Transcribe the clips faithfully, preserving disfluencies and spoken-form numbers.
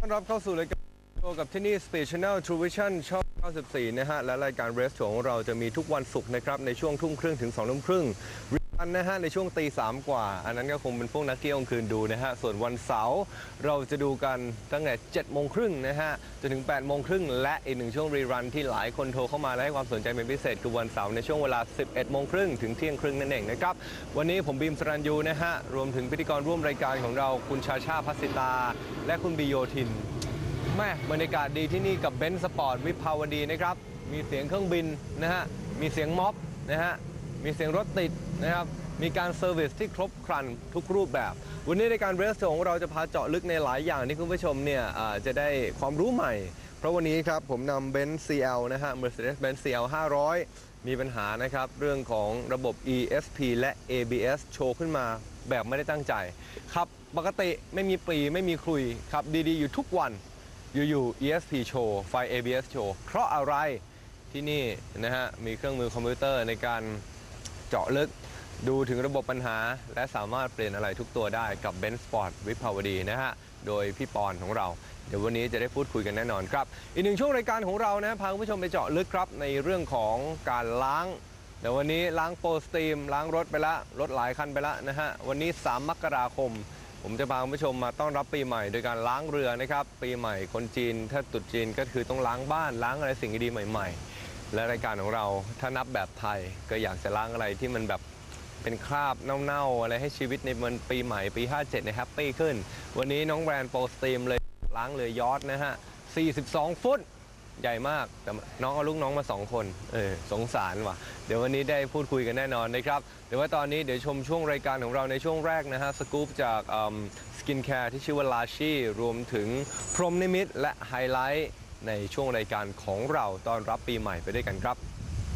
ต้อนรับเข้าสู่รายการโชว์กับที่นี่ Speed Channel True Vision ช่องเก้าสิบสี่นะฮะและรายการ Race Show ของเราจะมีทุกวันศุกร์นะครับในช่วงทุ่มครึ่งถึงสองทุ่มครึ่งวันนะฮะในช่วงตีสามกว่าอันนั้นก็คงเป็นพวกนักเที่ยวกลางคืนดูนะฮะส่วนวันเสาร์เราจะดูกันตั้งแต่เจ็ดโมงครึ่งนะฮะจนถึงแปดโมงครึ่งและอีกหนึ่งช่วงรีรันที่หลายคนโทรเข้ามาและให้ความสนใจเป็นพิเศษคือวันเสาร์ในช่วงเวลาสิบเอ็ดโมงครึ่งถึงเที่ยงครึ่งนั่นเองนะครับวันนี้ผมบีมสรัญยูนะฮะรวมถึงพิธีกรร่วมรายการของเราคุณชาชาพัสสิตาและคุณบิโยธินแม่บรรยากาศดีที่นี่กับเบนซ์สปอร์ตวิภาวดีนะครับมีเสียงเครื่องบินนะฮะมีเสียงม็อบนะฮะมีเสียงรถติดนะครับมีการเซอร์วิสที่ครบครันทุกรูปแบบวันนี้ในการเรสโชว์ของเราจะพาเจาะลึกในหลายอย่างที่คุณผู้ชมเนี่ยจะได้ความรู้ใหม่เพราะวันนี้ครับผมนำ Benz ซี แอล นะฮะ Mercedes-Benz ซี แอล ห้าร้อย มีปัญหานะครับเรื่องของระบบ อี เอส พี และ เอ บี เอส โชว์ขึ้นมาแบบไม่ได้ตั้งใจครับปกติไม่มีปรีไม่มีคลุยครับดีๆอยู่ทุกวันอยู่ๆ อี เอส พี โชว์ไฟ เอ บี เอส โชว์เพราะอะไรที่นี่นะฮะมีเครื่องมือคอมพิวเตอร์ในการเจาะลึกดูถึงระบบปัญหาและสามารถเปลี่ยนอะไรทุกตัวได้กับ Benz Sport วิภาวดีนะฮะโดยพี่ปอนของเราเดี๋ยววันนี้จะได้พูดคุยกันแน่นอนครับอีกหนึ่งช่วงรายการของเรานะพาคุณผู้ชมไปเจาะลึกครับในเรื่องของการล้างเดี๋ยววันนี้ล้างโปรสตรีมล้างรถไปละรถหลายคันไปละนะฮะวันนี้สามมกราคมผมจะพาคุณผู้ชมมาต้อนรับปีใหม่โดยการล้างเรือนะครับปีใหม่คนจีนถ้าตรุษจีนก็คือต้องล้างบ้านล้างอะไรสิ่งดีๆใหม่ๆและรายการของเราถ้านับแบบไทยก็อยากจะล้างอะไรที่มันแบบเป็นคราบเน่าๆอะไรให้ชีวิตในมันปีใหม่ปีห้าเจ็ดเนี่ยแฮปปี้ขึ้นวันนี้น้องแบรนด์โปรสตรีมเลยล้างเรือยอชต์นะฮะสี่สิบสองฟุตใหญ่มากแต่น้องเอาลูกน้องมาสองคนเออสงสารว่ะเดี๋ยววันนี้ได้พูดคุยกันแน่นอนนะครับเดี๋ยวว่าตอนนี้เดี๋ยวชมช่วงรายการของเราในช่วงแรกนะฮะสกู๊ปจากสกินแคร์ที่ชื่อว่าลาชีรวมถึงพรหมนิมิตและไฮไลท์ในช่วงรายการของเราต้อนรับปีใหม่ไปด้วยกันครับ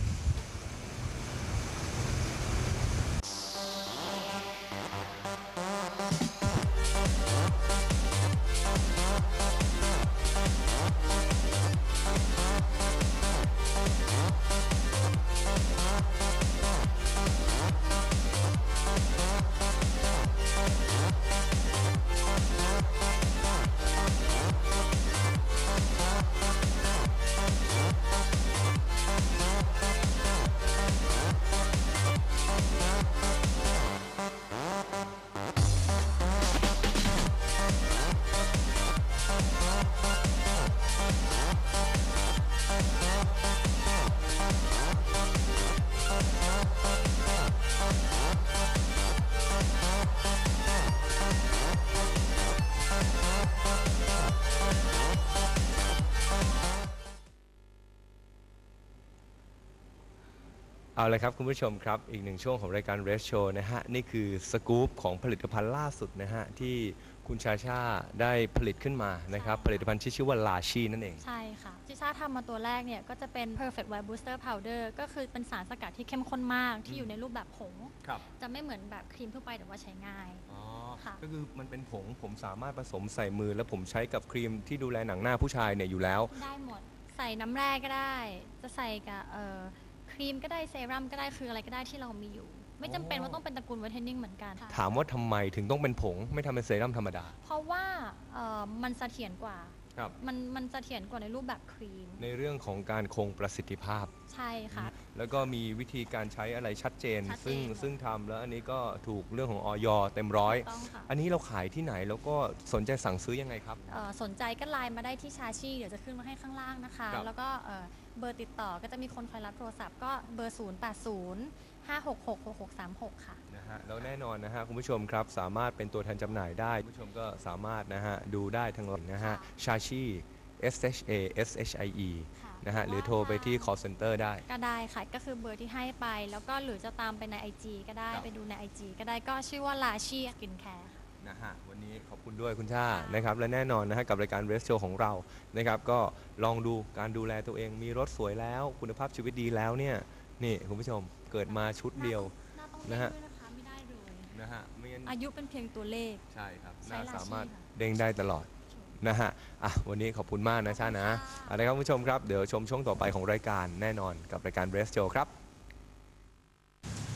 เอาเลยครับคุณผู้ชมครับอีกหนึ่งช่วงของรายการ Race Show นะฮะนี่คือสกู๊ปของผลิตภัณฑ์ล่าสุดนะฮะที่คุณชาชาได้ผลิตขึ้นมานะครับผลิตภัณฑ์ที่ชื่อว่าลาชีนั่นเองใช่ค่ะที่ชาทำมาตัวแรกเนี่ยก็จะเป็น Perfect White Booster Powder ก็คือเป็นสารสกัดที่เข้มข้นมากที่อยู่ในรูปแบบผงจะไม่เหมือนแบบครีมทั่วไปแต่ว่าใช้ง่ายอ๋อค่ะก็คือมันเป็นผงผมสามารถผสมใส่มือแล้วผมใช้กับครีมที่ดูแลหนังหน้าผู้ชายเนี่ยอยู่แล้วได้หมดใส่น้ำแร่ก็ได้จะใส่กับเอ่อครีมก็ได้เซรั่มก็ได้คืออะไรก็ได้ที่เรามีอยู่ไม่จำเป็นว่าต้องเป็นตระกูลไวท์เทนนิ่งเหมือนกันถามว่าทำไมถึงต้องเป็นผงไม่ทำเป็นเซรั่มธรรมดาเพราะว่ามันเสถียรกว่ามันมันเสถียรกว่าในรูปแบบครีมในเรื่องของการคงประสิทธิภาพใช่ค่ะแล้วก็มีวิธีการใช้อะไรชัดเจนซึ่งซึ่งทำแล้วอันนี้ก็ถูกเรื่องของออยเต็มร้อยอันนี้เราขายที่ไหนแล้วก็สนใจสั่งซื้อยังไงครับสนใจก็ไลน์มาได้ที่ชาชีเดี๋ยวจะขึ้นมาให้ข้างล่างนะคะแล้วก็เบอร์ติดต่อก็จะมีคนคอยรับโทรศัพท์ก็เบอร์ศูนย์ แปด ศูนย์ ห้า หก หก หก หก สาม หกค่ะนะฮะแล้วแน่นอนนะฮะคุณผู้ชมครับสามารถเป็นตัวแทนจำหน่ายได้คุณผู้ชมก็สามารถนะฮะดูได้ทางไลน์นะฮะชาชี S H A S H I E นะฮะหรือโทรไปที่ call center ได้ก็ได้ค่ะก็คือเบอร์ที่ให้ไปแล้วก็หรือจะตามไปใน ไอ จี ก็ได้ไปดูใน ไอ จี ก็ได้ก็ชื่อว่าลาชีสกินแคร์นะฮะวันนี้ขอบคุณด้วยคุณชานะครับและแน่นอนนะฮะกับรายการเรสโชว์ของเรานะครับก็ลองดูการดูแลตัวเองมีรถสวยแล้วคุณภาพชีวิตดีแล้วเนี่ยนี่คุณผู้ชมเกิดมาชุดเดียวนะฮะไม่ได้เลยนะฮะอายุเป็นเพียงตัวเลขใช่ครับน่าสามารถเด้งได้ตลอดนะฮะอ่ะวันนี้ขอบคุณมากนะชานะอะไรครับคุณผู้ชมครับเดี๋ยวชมช่วงต่อไปของรายการแน่นอนกับรายการเรสโชว์ครับ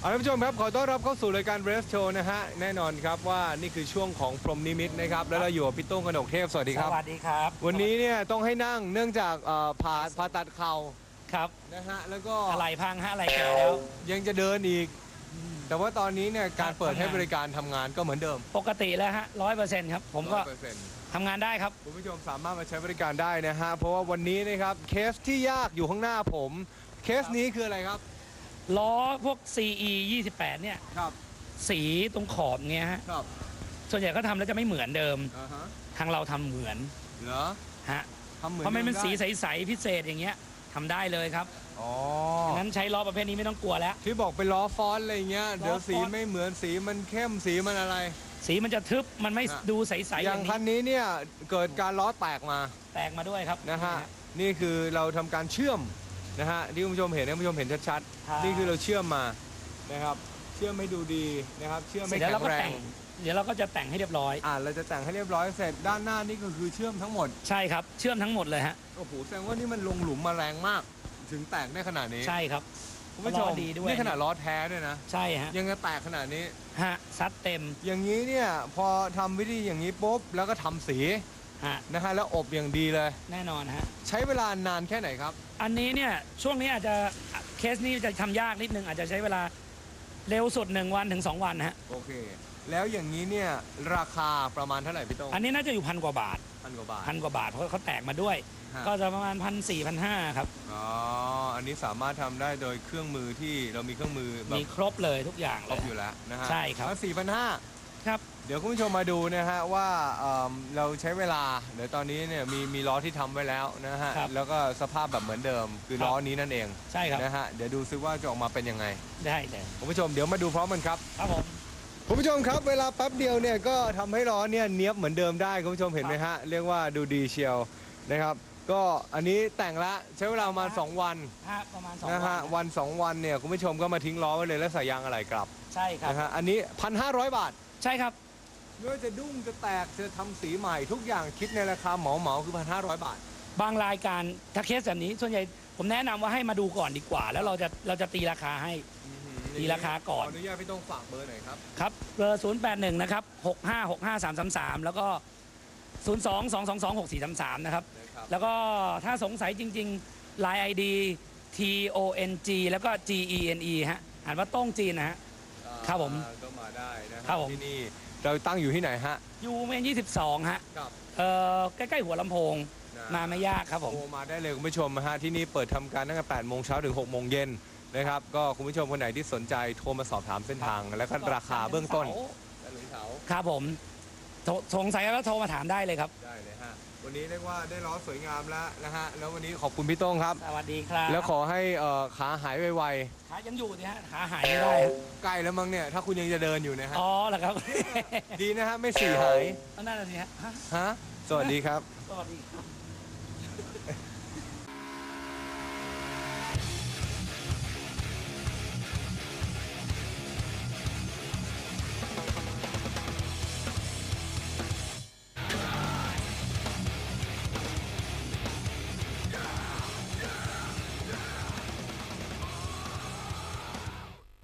เอาท่านผู้ชมครับขอต้อนรับเข้าสู่รายการ Race Show นะฮะแน่นอนครับว่านี่คือช่วงของพรหมนิมิตนะครับแล้วเราอยู่กับพี่โต้งกนกเทพสวัสดีครับสวัสดีครับวันนี้เนี่ยต้องให้นั่งเนื่องจากเอ่อผ่าผ่าตัดเข่าครับนะฮะแล้วก็อะไรพังฮะอะไรแก่แล้วยังจะเดินอีก แต่ว่าตอนนี้เนี่ยการเปิดให้บริการทำงานก็เหมือนเดิมปกติแล้วฮะร้อยเปอร์เซ็นต์ครับผมก็ร้อยเปอร์เซ็นต์ทำงานได้ครับคุณผู้ชมสามารถมาใช้บริการได้นะฮะเพราะว่าวันนี้นะครับเคสที่ยากอยู่ข้างหน้าผมเคสนี้คืออะไรครับล้อพวก ซี อี ยี่สิบแปดเนี่ยครับสีตรงขอบเงี้ยฮะครับส่วนใหญ่ก็ทำแล้วจะไม่เหมือนเดิมอ่าฮะทางเราทำเหมือนเหรอฮะทำเหมือนเพราะมันเป็นดิสีได้ใสๆพิเศษอย่างเงี้ยทำได้เลยครับอ๋องั้นใช้ล้อประเภทนี้ไม่ต้องกลัวแล้วที่บอกเป็นล้อฟอนต์อะไรเงี้ยล้อเดี๋ยวสีฟอนต์ไม่เหมือนสีมันเข้มสีมันอะไรสีมันจะทึบมันไม่ฮะดูใสๆออย่างคันนี้นี้เนี่ยเกิดการล้อแตกมาแตกมาด้วยครับนะฮะนี่คือเราทำการเชื่อมนะฮะที่คุณผู้ชมเห็นนะคุณผู้ชมเห็นชัดครับๆนี่คือเราเชื่อมมานะครับเชื่อมให้ดูดีนะครับเชื่อมเสร็ให้จแล้วแข็เรางก็แรแต่งงเดี๋ยวเราก็จะแต่งให้เรียบร้อยอ่าเราจะแต่งให้เรียบร้อยเสร็จด้านหน้านี่ก็คือเชื่อมทั้งหมดใช่ครับเชื่อมทั้งหมดเลยฮะโอ้โหแสดงว่านี่มันลงหลุมมาแรงมาก ถึงแตกได้ขนาดนี้ใช่ครับคุณผู้ชมล้อดีด้วยนี่ขนาดล้อแท้ด้วยนะใช่ฮะยังจะแตกขนาดนี้ฮะซัดเต็มอย่างนี้เนี่ยพอทำวิธีอย่างนี้ปุ๊บแล้วก็ทำสีฮะนะฮะแล้วอบอย่างดีเลยแน่นอนฮะใช้เวลานานแค่ไหนครับอันนี้เนี่ยช่วงนี้อาจจะเคสนี้จะทำยากนิดนึงอาจจะใช้เวลาเร็วสุดหนึ่งวันถึงสองวันฮะโอเค แล้วอย่างนี้เนี่ยราคาประมาณเท่าไหร่พี่โต้งอันนี้น่าจะอยู่พันกว่าบาทพันกว่าบาทพันกว่าบาทเพราะเขาแตกมาด้วยฮะก็จะประมาณพันสี่พันห้าครับอ๋ออันนี้สามารถทำได้โดยเครื่องมือที่เรามีเครื่องมือแบบมีครบเลยทุกอย่างคเลรบยอยู่แล้วนะฮะใช่ครับแล้วสี่พันห้าครับเดี๋ยวคุณผู้ชมมาดูนะฮะว่าเอิ่มเราใช้เวลาเดี๋ยวตอนนี้เนี่ยมีมีล้อที่ทำไว้แล้วนะฮะครับแล้วก็สภาพแบบเหมือนเดิม คือครับล้อนี้นั่นเองใช่ครับนะฮะเดี๋ยวดูซิว่าจะออกมาเป็นยังไงได้เลยคุณผู้ชมเดี๋ยวมาดูพร้อมกันครับครับผมคุณผู้ชมครับเวลาแป๊บเดียวเนี่ยก็ทำให้ล้อเนี่ยเนี้ยบเหมือนเดิมได้คุณผู้ชมเห็นไหมฮะเรียกว่าดูดีเชียวนะครับก็อันนี้แต่งละใช้เวลาประมาณสองวันฮะประมาณสองนะฮะวัวันสองวันเนี่ยคุณผู้ชมก็มาทิ้งล้อไว้เลยแล้วใส่ยางอะไหล่กลับใช่ครับนะฮะอันนี้พันห้าร้อยบาทใช่ครับไม่ว่าจะดุ้งจะแตกจะทำสีใหม่ทุกอย่างคิดในราคาเหมาเหมาๆคือพันห้าร้อยบาทบางรายการถ้าเคสแบบนี้ส่วนใหญ่ผมแนะนำว่าให้มาดูก่อนดีกว่า แล้วเราจะเราจะตีราคาให้ ตีราคาก่อนขออนุญาตพี่ต้องฝากเบอร์หน่อยครับครับเบอร์ศูนย์แปดหนึ่งนะครับหกห้าหกห้าสามสามสามแล้วก็ศูนย์สองสองสองสองหกสี่สามสามนะครับนะครับแล้วก็ถ้าสงสัยจริงๆ Line ไอ ดี T O N G แล้วก็ G E N E ฮะอ่านว่าโต้งจีนนะฮะ ครับผมอ่าก็มาได้นะคครัรับบผมที่นี่เราตั้งอยู่ที่ไหนฮะยูเมนยี่สิบสองฮะครับเอ่อใกล้ๆหัวลำโพงนะมาไม่ยากครับผมโทรมาได้เลยคุณผู้ชมนะฮะที่นี่เปิดทำการตั้งแต่แปดโมงเช้าถึงหกโมงเย็นนะครับก็คุณผู้ชมคนไหนที่สนใจโทรมาสอบถามเส้นทาง แล้วก็ราคาเบื้องต้นและหลุยเถาครับผมโทรสงสัยแล้วโทรมาถามได้เลยครับได้เลยฮะวันนี้เรียกว่าได้ล้อสวยงามแล้วนะฮะแล้ววันนี้ขอบคุณพี่โต้งครับสวัสดีครับแล้วขอให้เอ่อขาหายไวขายังอยู่สิฮะขาหายไม่ได้ฮะๆใกล้แล้วมั้งเนี่ยถ้าคุณยังจะเดินอยู่นะฮะอ๋อเหรอครับดีนะฮะไม่สี่หายนั่นน่ะสิฮะฮะฮะสวัสดีครับสวัสดีครับ